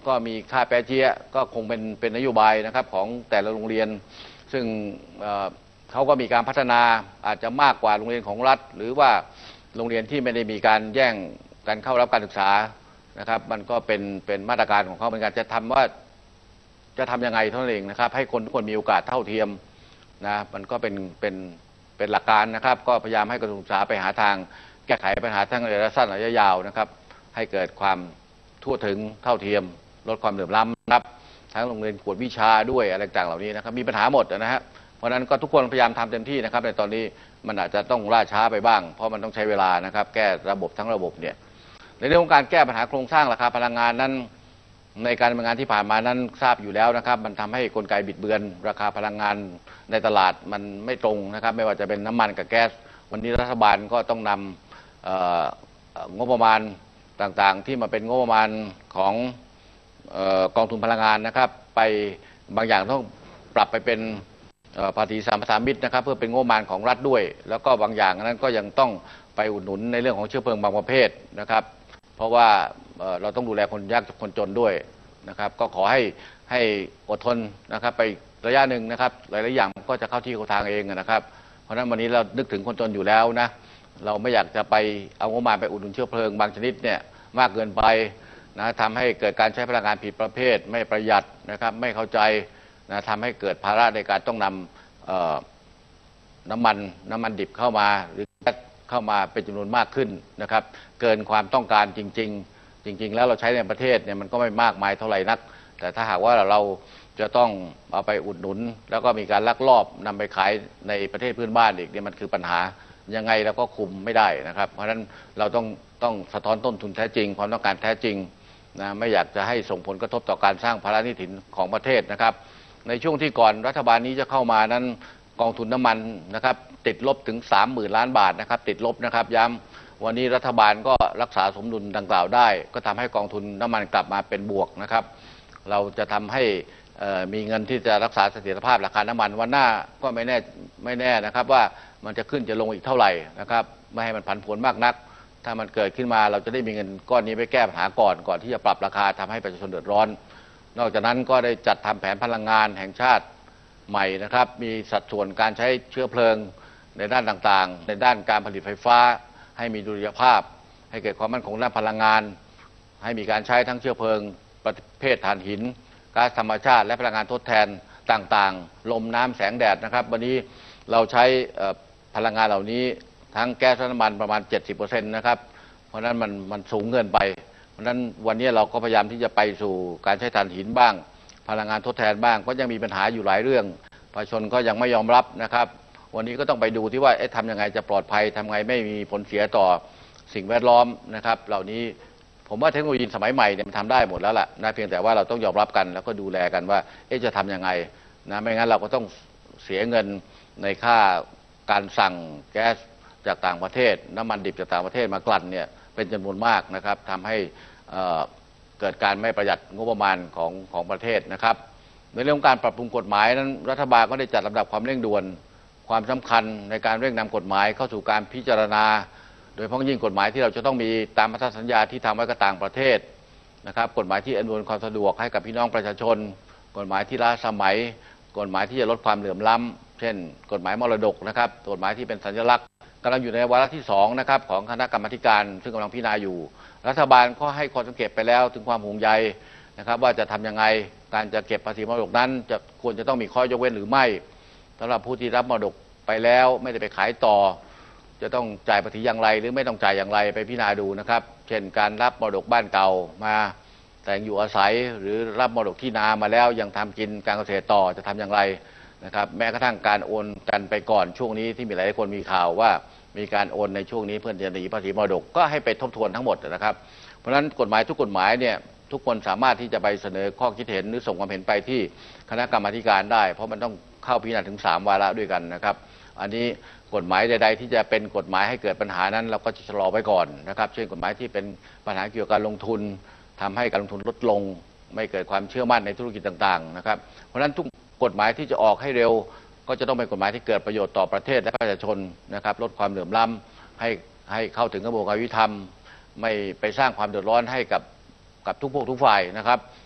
ก็มีค่าแปรเจี๊ยะก็คงเป็นนโยบายนะครับของแต่ละโรงเรียนซึ่งเขาก็มีการพัฒนาอาจจะมากกว่าโรงเรียนของรัฐหรือว่าโรงเรียนที่ไม่ได้มีการแย่งกันเข้ารับการศึกษานะครับมันก็เป็นมาตรการของเขาเหมือนกันจะทำว่าจะทำยังไงเท่านั้นเองนะครับให้คนทุกคนมีโอกาสเท่าเทียมนะมันก็เป็นหลักการนะครับก็พยายามให้กระทรวงศึกษาไปหาทางแก้ไขปัญหาทั้งระยะสั้นระยะยาวนะครับให้เกิดความทั่วถึงเท่าเทียมลดความเหลื่อมล้ำนะครับทั้งโรงเรียนกวดวิชาด้วยอะไรต่างเหล่านี้นะครับมีปัญหาหมดนะฮะเพราะฉะนั้นก็ทุกคนพยายามทำเต็มที่นะครับในตอนนี้มันอาจจะต้องล่าช้าไปบ้างเพราะมันต้องใช้เวลานะครับแก้ระบบทั้งระบบเนี่ยในเรื่องของการแก้ปัญหาโครงสร้างราคาพลังงานนั้นในการดำเนินงานที่ผ่านมานั้นทราบอยู่แล้วนะครับมันทำให้กลไกบิดเบือนราคาพลังงานในตลาดมันไม่ตรงนะครับไม่ว่าจะเป็นน้ำมันกับแก๊สวันนี้รัฐบาลก็ต้องนำงบประมาณต่างๆที่มาเป็นงบประมาณของกองทุนพลังงานนะครับไปบางอย่างต้องปรับไปเป็นภาษีสรรพสามิตนะครับเพื่อเป็นงบประมาณของรัฐด้วยแล้วก็บางอย่างนั้นก็ยังต้องไปอุดหนุนในเรื่องของเชื้อเพลิงบางประเภทนะครับเพราะว่าเราต้องดูแลคนยากคนจนด้วยนะครับก็ขอให้อดทนนะครับไประยะหนึ่งนะครับหลายๆอย่างก็จะเข้าที่เข้าทางเองนะครับเพราะฉะนั้นวันนี้เรานึกถึงคนจนอยู่แล้วนะเราไม่อยากจะไปเอางบประมาณไปอุดหนุนเชื้อเพลิงบางชนิดเนี่ยมากเกินไปนะทำให้เกิดการใช้พลังงานผิดประเภทไม่ประหยัดนะครับไม่เข้าใจนะทำให้เกิดภาระในการต้องนำน้ำมันดิบเข้ามาหรือแก๊สเข้ามาเป็นจำนวนมากขึ้นนะครับเกินความต้องการจริงๆแล้วเราใช้ในประเทศเนี่ยมันก็ไม่มากมายเท่าไหร่นักแต่ถ้าหากว่าเราจะต้องเอาไปอุดหนุนแล้วก็มีการลักลอบนำไปขายในประเทศเพื่อนบ้านอีกเนี่ยมันคือปัญหายังไงเราก็คุมไม่ได้นะครับเพราะฉะนั้นเราต้องสะท้อนต้นทุนแท้จริงความต้องการแท้จริงนะไม่อยากจะให้ส่งผลกระทบต่อการสร้างภาระหนี้สินของประเทศนะครับในช่วงที่ก่อนรัฐบาลนี้จะเข้ามานั้นกองทุนน้ำมันนะครับติดลบถึง 30,000 ล้านบาทนะครับติดลบนะครับย้ำวันนี้รัฐบาลก็รักษาสมดุลดังกล่าวได้ก็ทำให้กองทุนน้ำมันกลับมาเป็นบวกนะครับเราจะทำให้มีเงินที่จะรักษาเสถียรภาพราคาน้ำมันวันหน้าก็ไม่แน่นะครับว่ามันจะขึ้นจะลงอีกเท่าไหร่นะครับไม่ให้มันผันผวนมากนักถ้ามันเกิดขึ้นมาเราจะได้มีเงินก้อนนี้ไปแก้ปัญหาก่อนที่จะปรับราคาทำให้ประชาชนเดือดร้อนนอกจากนั้นก็ได้จัดทำแผนพลังงานแห่งชาติใหม่นะครับมีสัดส่วนการใช้เชื้อเพลิงในด้านต่างๆในด้านการผลิตไฟฟ้าให้มีดุลยภาพให้เกิดความมั่นคงด้านพลังงานให้มีการใช้ทั้งเชื้อเพลิงประเภทถ่านหินก๊าซธรรมชาติและพลังงานทดแทนต่างๆลมน้ำแสงแดดนะครับวันนี้เราใช้พลังงานเหล่านี้ทั้งแก๊สและน้ำมันประมาณ 70% นะครับเพราะนั้นมันสูงเกินไปเพราะนั้นวันนี้เราก็พยายามที่จะไปสู่การใช้ถ่านหินบ้างพลังงานทดแทนบ้างก็ยังมีปัญหาอยู่หลายเรื่องประชาชนก็ยังไม่ยอมรับนะครับวันนี้ก็ต้องไปดูที่ว่าทำยังไงจะปลอดภัยทำไงไม่มีผลเสียต่อสิ่งแวดล้อมนะครับเหล่านี้ผมว่าเทคโนโลยีสมัยใหม่เนี่ยมันทำได้หมดแล้วล่ะนะเพียงแต่ว่าเราต้องยอมรับกันแล้วก็ดูแลกันว่าจะทำยังไงนะไม่งั้นเราก็ต้องเสียเงินในค่าการสั่งแก๊สจากต่างประเทศน้ำมันดิบจากต่างประเทศมากลั่นเนี่ยเป็นจำนวนมากนะครับทำให้เกิดการไม่ประหยัดงบประมาณของประเทศนะครับในเรื่องของการปรับปรุงกฎหมายนั้นรัฐบาลก็ได้จัดลำดับความเร่งด่วนความสำคัญในการเร่งนำกฎหมายเข้าสู่การพิจารณาโดยเฉพาะยิ่งกฎหมายที่เราจะต้องมีตามพันธสัญญาที่ทำไว้กับต่างประเทศนะครับกฎหมายที่อำนวยความสะดวกให้กับพี่น้องประชาชนกฎหมายที่ล้าสมัยกฎหมายที่จะลดความเหลื่อมล้ำเช่นกฎหมายมรดกนะครับกฎหมายที่เป็นสัญลักษณ์กำลังอยู่ในวาระที่2นะครับของคณะกรรมาการซึ่งกำลังพิจารณาอยู่รัฐบาลก็ให้ความสังเกตไปแล้วถึงความห่วงใยนะครับว่าจะทำยังไงการจะเก็บภาษีมรดกนั้นควรจะต้องมีข้อยกเว้นหรือไม่สำหรับผู้ที่รับมรดกไปแล้วไม่ได้ไปขายต่อจะต้องจ่ายภาษีอย่างไรหรือไม่ต้องจ่ายอย่างไรไปพิจารณาดูนะครับเช่นการรับมรดกบ้านเก่ามาแต่งอยู่อาศัยหรือรับมรดกที่นามาแล้วยังทำกินการเกษตรต่อจะทำอย่างไรนะครับแม้กระทั่งการโอนกันไปก่อนช่วงนี้ที่มีหลายคนมีข่าวว่ามีการโอนในช่วงนี้เพื่อจะหนีภาษีมรดกก็ให้ไปทบทวนทั้งหมดนะครับเพราะฉะนั้นกฎหมายทุกกฎหมายเนี่ยทุกคนสามารถที่จะไปเสนอข้อคิดเห็นหรือส่งความเห็นไปที่คณะกรรมาการได้เพราะมันต้องเข้าพิจารณาถึง3วาระด้วยกันนะครับอันนี้กฎหมายใดๆที่จะเป็นกฎหมายให้เกิดปัญหานั้นเราก็จะชะลอไว้ก่อนนะครับเช่นกฎหมายที่เป็นปัญหาเกี่ยวกับการลงทุนทำให้การลงทุนลดลงไม่เกิดความเชื่อมั่นในธุรกิจต่างๆนะครับเพราะฉะนั้นทุกกฎหมายที่จะออกให้เร็วก็จะต้องเป็นกฎหมายที่เกิดประโยชน์ต่อประเทศและประชาชนนะครับลดความเหลื่อมล้ำให้เข้าถึงกระบวนการยุติธรรมไม่ไปสร้างความเดือดร้อนให้กับทุกพวกทุกฝ่ายนะครับ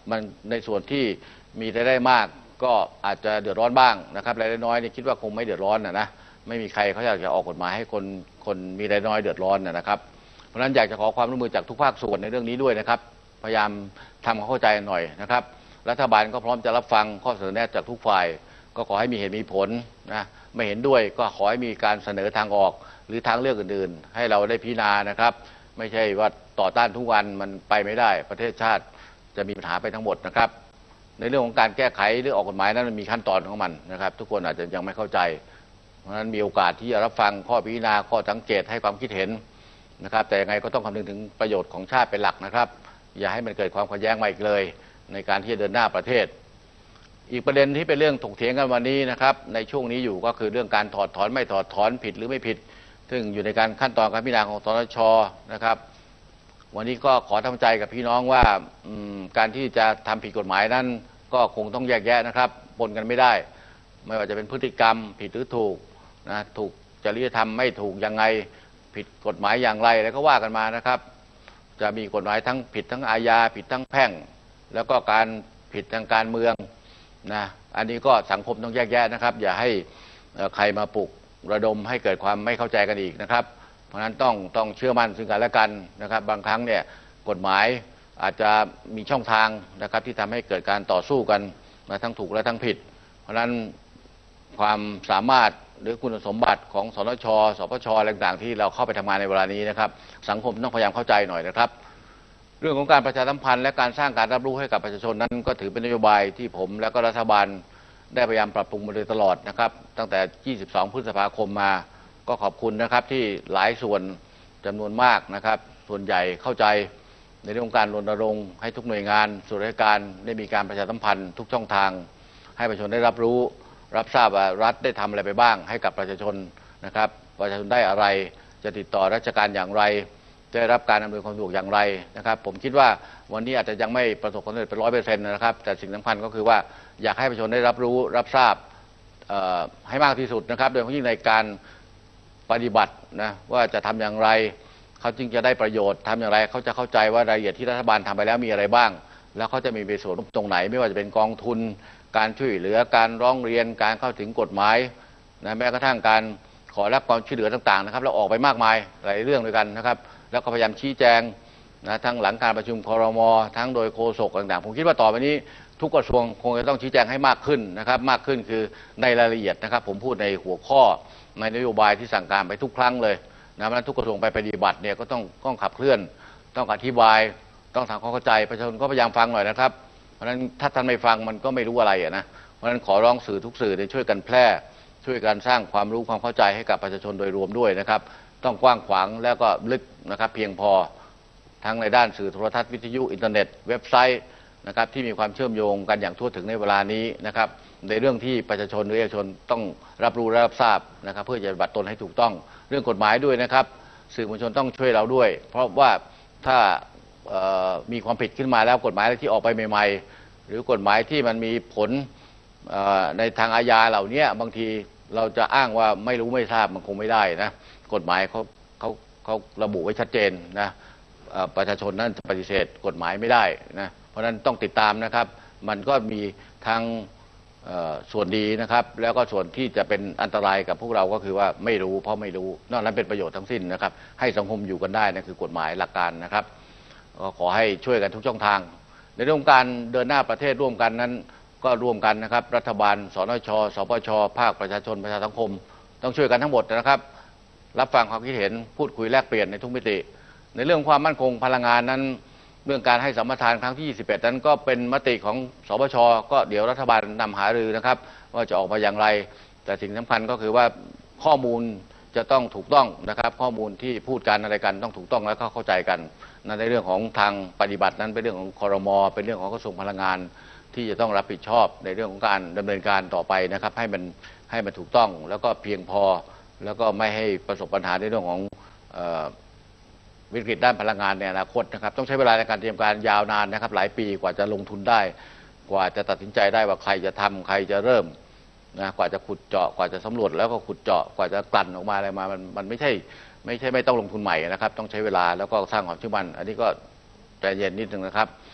มันในส่วนที่มีรายได้มากก็อาจจะเดือดร้อนบ้างนะครับรายได้น้อยนี่คิดว่าคงไม่เดือดร้อนนะไม่มีใครเขาอยากจะออกกฎหมายให้คนมีรายได้น้อยเดือดร้อนนะครับเพราะฉะนั้นอยากจะขอความร่วมมือจากทุกภาคส่วนในเรื่องนี้ด้วยนะครับพยายามทำความเข้าใจหน่อยนะครับรัฐบาลก็พร้อมจะรับฟังข้อเสนอแนะจากทุกฝ่ายก็ขอให้มีเหตุมีผลนะไม่เห็นด้วยก็ขอให้มีการเสนอทางออกหรือทางเลือกอื่นๆให้เราได้พิจารณานะครับไม่ใช่ว่าต่อต้านทุกวันมันไปไม่ได้ประเทศชาติจะมีปัญหาไปทั้งหมดนะครับในเรื่องของการแก้ไขหรือออกกฎหมายนั้นมันมีขั้นตอนของมันนะครับทุกคนอาจจะยังไม่เข้าใจเพราะฉะนั้นมีโอกาสที่จะรับฟังข้อพิจารณาข้อสังเกตให้ความคิดเห็นนะครับแต่ยังไงก็ต้องคำนึงถึงประโยชน์ของชาติเป็นหลักนะครับอย่าให้มันเกิดความขัดแย้งมาอีกเลยในการที่จะเดินหน้าประเทศอีกประเด็นที่เป็นเรื่องถกเถียงกันวันนี้นะครับในช่วงนี้อยู่ก็คือเรื่องการถอดถอนไม่ถอดถอนผิดหรือไม่ผิดซึ่งอยู่ในการขั้นตอนการพิจารณาของสนช.นะครับวันนี้ก็ขอทำใจกับพี่น้องว่าการที่จะทำผิดกฎหมายนั้นก็คงต้องแยกแยะนะครับปนกันไม่ได้ไม่ว่าจะเป็นพฤติกรรมผิดหรือถูกนะถูกจริยธรรมไม่ถูกยังไงผิดกฎหมายอย่างไรแล้วก็ว่ากันมานะครับจะมีกฎหมายทั้งผิดทั้งอาญาผิดทั้งแพ่งแล้วก็การผิดทางการเมืองนะอันนี้ก็สังคมต้องแยกแยะนะครับอย่าให้ใครมาปลุกระดมให้เกิดความไม่เข้าใจกันอีกนะครับเพราะฉะนั้นต้องเชื่อมั่นซึ่งกันและกันนะครับบางครั้งเนี่ยกฎหมายอาจจะมีช่องทางนะครับที่ทำให้เกิดการต่อสู้กันนะทั้งถูกและทั้งผิดเพราะฉะนั้นความสามารถหรือคุณสมบัติของสนช.สปช.อะไรต่างๆที่เราเข้าไปทำงานในเวลานี้นะครับสังคมต้องพยายามเข้าใจหน่อยนะครับเรื่องของการประชาสัมพันธ์และการสร้างการรับรู้ให้กับประชาชนนั้นก็ถือเป็นนโยบายที่ผมและก็รัฐบาลได้พยายามปรับปรุงมาโดยตลอดนะครับตั้งแต่ 22 พฤษภาคมมาก็ขอบคุณนะครับที่หลายส่วนจำนวนมากนะครับส่วนใหญ่เข้าใจในเรื่องของการรณรงค์ให้ทุกหน่วยงานส่วนราชการได้มีการประชาสัมพันธ์ทุกช่องทางให้ประชาชนได้รับรู้รับทราบว่ารัฐได้ทำอะไรไปบ้างให้กับประชาชนนะครับประชาชนได้อะไรจะติดต่อราชการอย่างไรได้รับการอำนวยความสะดวกอย่างไรนะครับผมคิดว่าวันนี้อาจจะยังไม่ประสบความสำเร็จเป็น100%นะครับแต่สิ่งสำคัญก็คือว่าอยากให้ประชาชนได้รับรู้รับทราบให้มากที่สุดนะครับโดยเฉพาะยิ่งในการปฏิบัตินะว่าจะทำอย่างไรเขาจึงจะได้ประโยชน์ทำอย่างไรเขาจะเข้าใจว่ารายละเอียดที่รัฐบาลทำไปแล้วมีอะไรบ้างแล้วเขาจะมีส่วนร่วมตรงไหนไม่ว่าจะเป็นกองทุนการช่วยเหลือการร้องเรียนการเข้าถึงกฎหมายนะแม้กระทั่งการขอรับความช่วยเหลือต่างๆนะครับเราออกไปมากมายหลายเรื่องด้วยกันนะครับแล้วก็พยายามชี้แจงนะทั้งหลังการประชุมครม.ทั้งโดยโฆษกต่างๆผมคิดว่าต่อไปนี้ทุกกระทรวงคงจะต้องชี้แจงให้มากขึ้นนะครับมากขึ้นคือในรายละเอียดนะครับผมพูดในหัวข้อในนโยบายที่สั่งการไปทุกครั้งเลยนะเพราะฉะนั้นทุกกระทรวงไปปฏิบัติเนี่ยก็ต้องขับเคลื่อนต้องอธิบายต้องทำความเข้าใจประชาชนก็พยายามฟังหน่อยนะครับเพราะฉะนั้นถ้าท่านไม่ฟังมันก็ไม่รู้อะไรนะเพราะฉะนั้นขอร้องสื่อทุกสื่อช่วยกันแพร่ช่วยกันสร้างความรู้ความเข้าใจให้กับประชาชนโดยรวมด้วยนะครับต้องกว้างขวางแล้วก็ลึกนะครับเพียงพอทั้งในด้านสื่อโทรทัศน์วิทยุอินเทอร์เน็ตเว็บไซต์นะครับที่มีความเชื่อมโยงกันอย่างทั่วถึงในเวลานี้นะครับในเรื่องที่ประชาชนหรือเอกชนต้องรับรู้และรับทราบนะครับเพื่อจะปฏิบัติตนให้ถูกต้องเรื่องกฎหมายด้วยนะครับสื่อมวลชนต้องช่วยเราด้วยเพราะว่าถ้ามีความผิดขึ้นมาแล้วกฎหมายที่ออกไปใหม่ๆหรือกฎหมายที่มันมีผลในทางอาญาเหล่านี้บางทีเราจะอ้างว่าไม่รู้ไม่ทราบมันคงไม่ได้นะกฎหมายเขาระบุไว้ชัดเจนนะประชาชนนั้นปฏิเสธกฎหมายไม่ได้นะเพราะฉะนั้นต้องติดตามนะครับมันก็มีทั้งส่วนดีนะครับแล้วก็ส่วนที่จะเป็นอันตรายกับพวกเราก็คือว่าไม่รู้เพราะไม่รู้นอกนั้นเป็นประโยชน์ทั้งสิ้นนะครับให้สังคมอยู่กันได้นะคือกฎหมายหลักการนะครับก็ขอให้ช่วยกันทุกช่องทางในเรื่องการเดินหน้าประเทศร่วมกันนั้นก็ร่วมกันนะครับรัฐบาลสนช.สปช.ภาคประชาชนประชาสังคมต้องช่วยกันทั้งหมดนะครับรับฟังความคิดเห็นพูดคุยแลกเปลี่ยนในทุกมิติในเรื่องความมั่นคงพลังงานนั้นเรื่องการให้สัมปทานครั้งที่ 21 นั้นก็เป็นมติของสปช.ก็เดี๋ยวรัฐบาลนำหารือนะครับว่าจะออกมาอย่างไรแต่สิ่งสำคัญก็คือว่าข้อมูลจะต้องถูกต้องนะครับข้อมูลที่พูดกันอะไรกันต้องถูกต้องและเข้าใจกันในเรื่องของทางปฏิบัตินั้นเป็นเรื่องของครม.เป็นเรื่องของกระทรวงพลังงานที่จะต้องรับผิดชอบในเรื่องของการดำเนินการต่อไปนะครับให้มันถูกต้องแล้วก็เพียงพอแล้วก็ไม่ให้ประสบปัญหาในเรื่องของวิกฤตด้านพลังงานในอนาคตนะครับต้องใช้เวลาในการเตรียมการยาวนานนะครับหลายปีกว่าจะลงทุนได้กว่าจะตัดสินใจได้ว่าใครจะทำใครจะเริ่มนะกว่าจะขุดเจาะกว่าจะสำรวจแล้วก็ขุดเจาะกว่าจะกลั่นออกมาอะไรมามันไม่ใช่ไม่ต้องลงทุนใหม่นะครับต้องใช้เวลาแล้วก็สร้างความเชื่อมั่นอันนี้ก็ใจเย็นนิดนึงนะครับ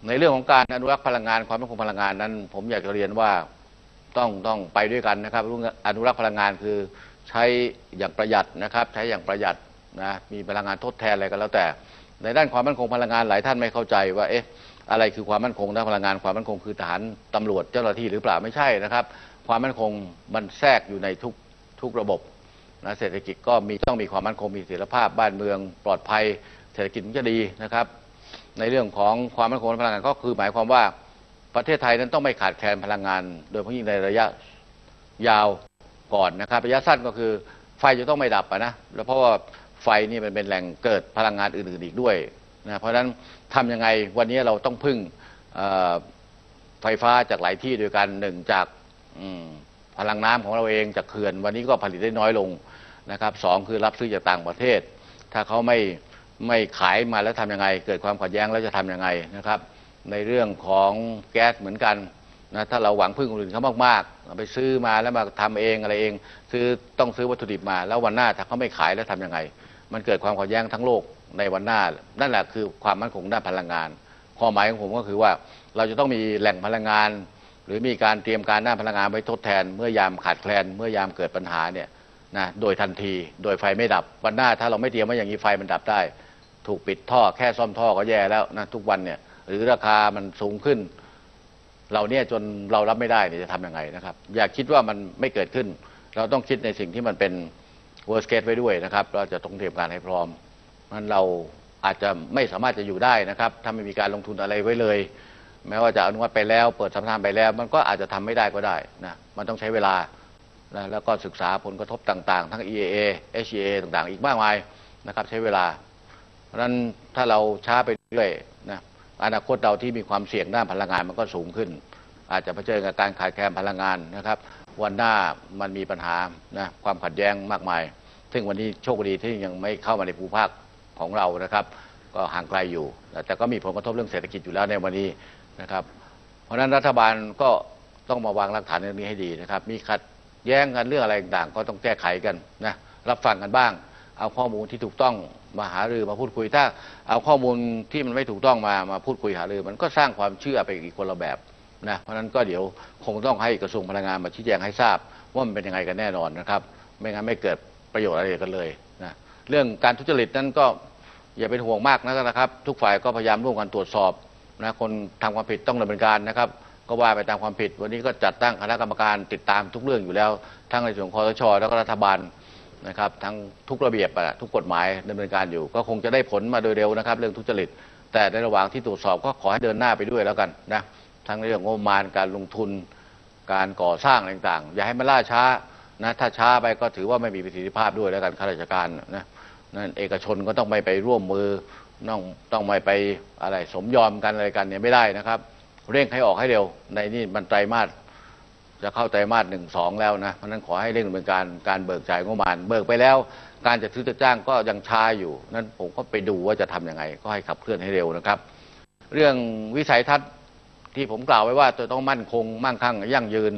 ในเรื่องของการอนุรักษ์พลังงานความมั่นคงพลังงานนั้นผมอยากจะเรียนว่าต้องไปด้วยกันนะครับอนุรักษ์พลังงานคือใช้อย่างประหยัดนะครับใช้อย่างประหยัดนะมีพลังงานทดแทนอะไรก็แล้วแต่ในด้านความมั่นคงพลังงานหลายท่านไม่เข้าใจว่าอะไรคือความมั่นคงด้านพลังงานความมั่นคงคือทหารตำรวจเจ้าหน้าที่หรือเปล่าไม่ใช่นะครับความมั่นคงมันแทรกอยู่ในทุกระบบนะเศรษฐกิจก็ต้องมีความมั่นคงมีเสถียรภาพบ้านเมืองปลอดภัยเศรษฐกิจมันจะดีนะครับในเรื่องของความมั่นคงพลังงานก็คือหมายความว่าประเทศไทยนั้นต้องไม่ขาดแคลนพลังงานโดยเฉพาะยิ่งในระยะยาวก่อนนะครับระยะสั้นก็คือไฟจะต้องไม่ดับนะแล้วเพราะว่าไฟนี่มันเป็นแหล่งเกิดพลังงานอื่นๆอีกด้วยนะเพราะฉะนั้นทำยังไงวันนี้เราต้องพึ่งไฟฟ้าจากหลายที่ด้วยกันหนึ่งจากพลังน้ำของเราเองจากเขื่อนวันนี้ก็ผลิตได้น้อยลงนะครับสองคือรับซื้อจากต่างประเทศถ้าเขาไม่ขายมาแล้วทำยังไงเกิดความขัดแย้งแล้วจะทำยังไงนะครับในเรื่องของแก๊สเหมือนกันนะถ้าเราหวังพึ่งคนอื่นเขามากๆไปซื้อมาแล้วมาทำเองอะไรเองต้องซื้อวัตถุดิบมาแล้ววันหน้าถ้าเขาไม่ขายแล้วทำยังไงมันเกิดความขัดแย้งทั้งโลกในวันหน้านั่นแหละคือความมั่นคงด้านพลังงานความหมายของผมก็คือว่าเราจะต้องมีแหล่งพลังงานหรือมีการเตรียมการด้านพลังงานไว้ทดแทนเมื่อยามขาดแคลนเมื่อยามเกิดปัญหาเนี่ยนะโดยทันทีโดยไฟไม่ดับวันหน้าถ้าเราไม่เตรียมไว้อย่างนี้ไฟมันดับได้ถูกปิดท่อแค่ซ่อมท่อก็แย่แล้วนะทุกวันเนี่ยหรือราคามันสูงขึ้นเราเนี่ยจนเรารับไม่ได้เนี่ยจะทำยังไงนะครับอย่าคิดว่ามันไม่เกิดขึ้นเราต้องคิดในสิ่งที่มันเป็น worst case ไว้ด้วยนะครับเราจะต้องเตรียมการให้พร้อมนั้นเราอาจจะไม่สามารถจะอยู่ได้นะครับถ้าไม่มีการลงทุนอะไรไว้เลยแม้ว่าจะอนุมัติไปแล้วเปิดสัมปทานไปแล้วมันก็อาจจะทำไม่ได้ก็ได้นะมันต้องใช้เวลานะแล้วก็ศึกษาผลกระทบต่างๆทั้ง EAA HEA ต่างๆอีกมากมายนะครับใช้เวลาเพราะฉะนั้นถ้าเราช้าไปเรื่อยนะอนาคตเราที่มีความเสี่ยงด้านพลังงานมันก็สูงขึ้นอาจจะเผชิญกับการขาดแคลนพลังงานนะครับวันหน้ามันมีปัญหานะความขัดแย้งมากมายซึ่งวันนี้โชคดีที่ยังไม่เข้ามาในภูมิภาคของเรานะครับก็ห่างไกลอยู่แต่ก็มีผลกระทบเรื่องเศรษฐกิจอยู่แล้วในวันนี้นะครับเพราะฉะนั้นรัฐบาลก็ต้องมาวางรากฐานเรื่องนี้ให้ดีนะครับมีขัดแย้งกันเรื่องอะไรต่างๆก็ต้องแก้ไขกันนะรับฟังกันบ้างเอาข้อมูลที่ถูกต้องมาหารือมาพูดคุยถ้าเอาข้อมูลที่มันไม่ถูกต้องมาพูดคุยหารือมันก็สร้างความเชื่อไปอีกคนละแบบนะเพราะฉะนั้นก็เดี๋ยวคงต้องให้กระทรวงพลังงานมาชี้แจงให้ทราบว่ามันเป็นยังไงกันแน่นอนนะครับไม่งั้นไม่เกิดประโยชน์อะไรกันเลยนะเรื่องการทุจริตนั้นก็อย่าเป็นห่วงมากนะครับทุกฝ่ายก็พยายามร่วมกันตรวจสอบนะคนทำความผิดต้องดำเนินการนะครับก็ว่าไปตามความผิดวันนี้ก็จัดตั้งคณะกรรมการติดตามทุกเรื่องอยู่แล้วทั้งในส่วนของคสช.แล้วก็รัฐบาลนะครับทั้งทุกระเบียบทุกกฎหมายดำเนินการอยู่ก็คงจะได้ผลมาโดยเร็วนะครับเรื่องทุจริตแต่ในระหว่างที่ตรวจสอบก็ขอให้เดินหน้าไปด้วยแล้วกันนะทั้งในเรื่องงบประมาณการลงทุนการก่อสร้างต่างๆอย่าให้มันล่าช้านะถ้าช้าไปก็ถือว่าไม่มีประสิทธิภาพด้วยแล้วกันข้าราชการนะนั่นเอกชนก็ต้องไม่ไปร่วมมือต้องไม่ไปอะไรสมยอมกันอะไรกันเนี่ยไม่ได้นะครับเร่งให้ออกให้เร็วในนี่มันไตรมาสจะเข้าไตรมาส1-2แล้วนะเพราะนั้นขอให้เร่งดำเนินการเบิกจ่ายงบประมาณเบิกไปแล้วการจัดซื้อจัดจ้างก็ยังช้าอยู่นั้นผมก็ไปดูว่าจะทำยังไงก็ให้ขับเคลื่อนให้เร็วนะครับเรื่องวิสัยทัศน์ที่ผมกล่าวไว้ว่าจะต้องมั่นคงมั่งคั่งยั่งยืน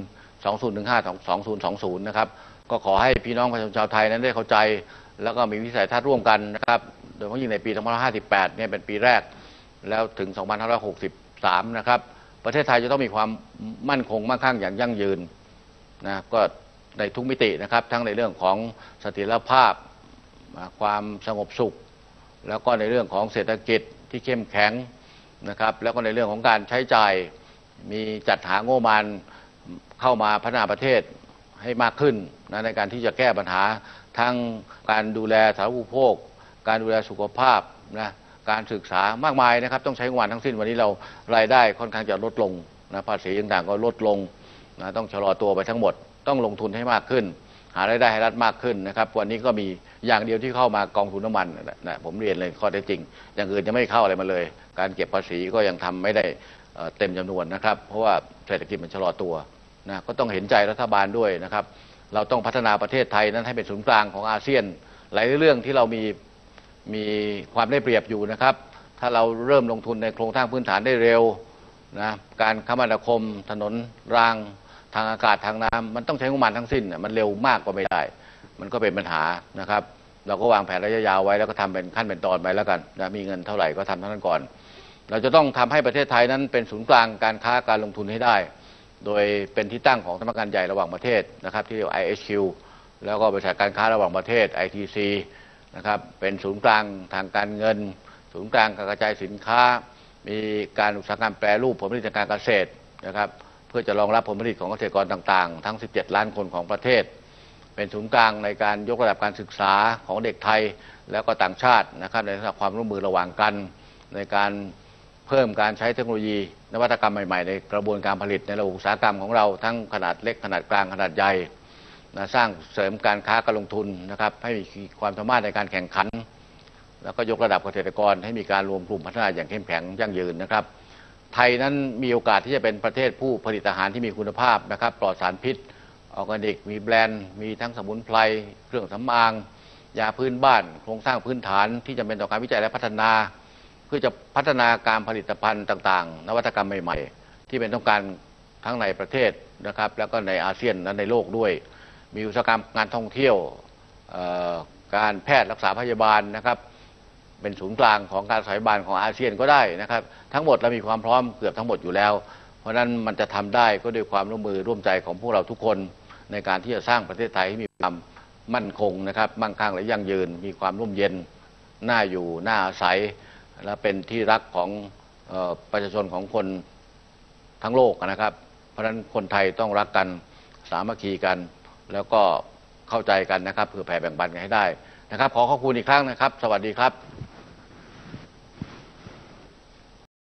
2015-2020นะครับก็ขอให้พี่น้องประชาชนชาวไทยนั้นได้เข้าใจแล้วก็มีวิสัยทัศน์ร่วมกันนะครับโดยเฉพาะยิ่งในปี2558เนี่ยเป็นปีแรกแล้วถึง2563นะครับประเทศไทยจะต้องมีความมั่นคงมั่งคั่งอย่างยั่งยืนนะก็ในทุกมิตินะครับทั้งในเรื่องของเสถียรภาพความสงบสุขแล้วก็ในเรื่องของเศรษฐกิจที่เข้มแข็งนะครับแล้วก็ในเรื่องของการใช้จ่ายมีจัดหางบประมาณเข้ามาพัฒนาประเทศให้มากขึ้นนะในการที่จะแก้ปัญหาทั้งการดูแลสาธารณูปโภคการดูแลสุขภาพนะการศึกษามากมายนะครับต้องใช้งบประมาณทั้งสิ้นวันนี้เรารายได้ค่อนข้างจะลดลงนะภาษีต่างๆก็ลดลงนะต้องชะลอตัวไปทั้งหมดต้องลงทุนให้มากขึ้นหารายได้ให้รัฐมากขึ้นนะครับวันนี้ก็มีอย่างเดียวที่เข้ามากองทุนน้ำมันนะผมเรียนเลยข้อเท็จจริงอย่างอื่นยังไม่เข้าอะไรมาเลยการเก็บภาษีก็ยังทำไม่ได้เต็มจำนวนนะครับเพราะว่าเศรษฐกิจมันชะลอตัวนะก็ต้องเห็นใจรัฐบาลด้วยนะครับเราต้องพัฒนาประเทศไทยนั้นให้เป็นศูนย์กลางของอาเซียนหลายเรื่องที่เรามีความได้เปรียบอยู่นะครับถ้าเราเริ่มลงทุนในโครงสร้างพื้นฐานได้เร็วนะการคมนาคมถนนรางทางอากาศทางน้ำมันต้องใช้งบประมาณทั้งสิ้นมันเร็วมากก็ไม่ได้มันก็เป็นปัญหานะครับเราก็วางแผนระยะยาวไว้แล้วก็ทำเป็นขั้นเป็นตอนไปแล้วกันนะมีเงินเท่าไหร่ก็ทำเท่านั้นก่อนเราจะต้องทำให้ประเทศไทยนั้นเป็นศูนย์กลางการค้าการลงทุนให้ได้โดยเป็นที่ตั้งของสำนักงานใหญ่ระหว่างประเทศนะครับที่เรียกว่า IHQ แล้วก็บริษัทการค้าระหว่างประเทศ ITC นะครับเป็นศูนย์กลางทางการเงินศูนย์กลางการกระจายสินค้ามีการอุตสาหกรรมแปรรูปผลผลิตทางการเกษตรนะครับเพื่อจะรองรับผลผลิตของเกษตรกรต่างๆทั้ง 17 ล้านคนของประเทศเป็นศูนย์กลางในการยกระดับการศึกษาของเด็กไทยแล้วก็ต่างชาตินะครับในลักษณะความร่วมมือระหว่างกันในการเพิ่มการใช้เทคโนโลยีนวัตกรรมใหม่ๆในกระบวนการผลิตในระบบอุตสาหกรรมของเราทั้งขนาดเล็กขนาดกลางขนาดใหญ่สร้างเสริมการค้าการลงทุนนะครับให้มีความสามารถในการแข่งขันแล้วก็ยกระดับเกษตรกรให้มีการรวมกลุ่มพัฒนาอย่างเข้มแข็งยั่งยืนนะครับไทยนั้นมีโอกาสที่จะเป็นประเทศผู้ผลิตอาหารที่มีคุณภาพนะครับปลอดสารพิษออร์แกนิกมีแบรนด์มีทั้งสมุนไพรเครื่องสำอางยาพื้นบ้านโครงสร้างพื้นฐานที่จำเป็นต่อการวิจัยและพัฒนาเพื่อจะพัฒนาการผลิตภัณฑ์ต่างๆนวัตกรรมใหม่ๆที่เป็นต้องการทั้งในประเทศนะครับแล้วก็ในอาเซียนและในโลกด้วยมีอุตสาหกรรมการท่องเที่ยวการแพทย์รักษาพยาบาลนะครับเป็นศูนย์กลางของการรักษาพยาบาลของอาเซียนก็ได้นะครับทั้งหมดเรามีความพร้อมเกือบทั้งหมดอยู่แล้วเพราะฉะนั้นมันจะทำได้ก็ด้วยความร่วมมือร่วมใจของพวกเราทุกคนในการที่จะสร้างประเทศไทยให้มีความมั่นคงนะครับมั่งคั่งและยั่งยืนมีความร่มเย็นน่าอยู่น่าอาศัยและเป็นที่รักของประชาชนของคนทั้งโลกนะครับเพราะฉะนั้นคนไทยต้องรักกันสามัคคีกันแล้วก็เข้าใจกันนะครับเพื่อแผ่แบ่งปันกันให้ได้นะครับขอขอบคุณอีกครั้งนะครับสวัสดีครับ